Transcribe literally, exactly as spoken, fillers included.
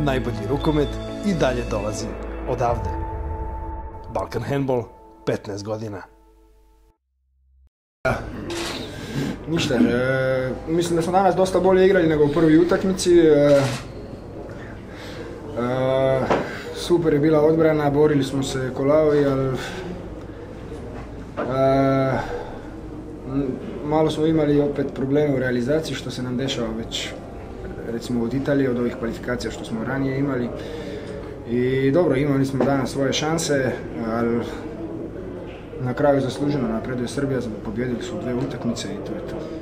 Najbolji rukomet i dalje dolazi odavde. Balkan Handball, petnaest godina. Ništa, e, mislim da smo danas dosta bolje igrali nego u prvoj utakmici. E, e, super je bila odbrana, borili smo se ko lavovi, ali e, malo smo imali opet probleme u realizaciji, što se nam dešava već recimo od Italije, od ovih kvalifikacija što smo ranije imali. I dobro, imali smo danas svoje šanse, ali na kraju zasluženo napreduje Srbija, pobjedili su dve utakmice i to je to.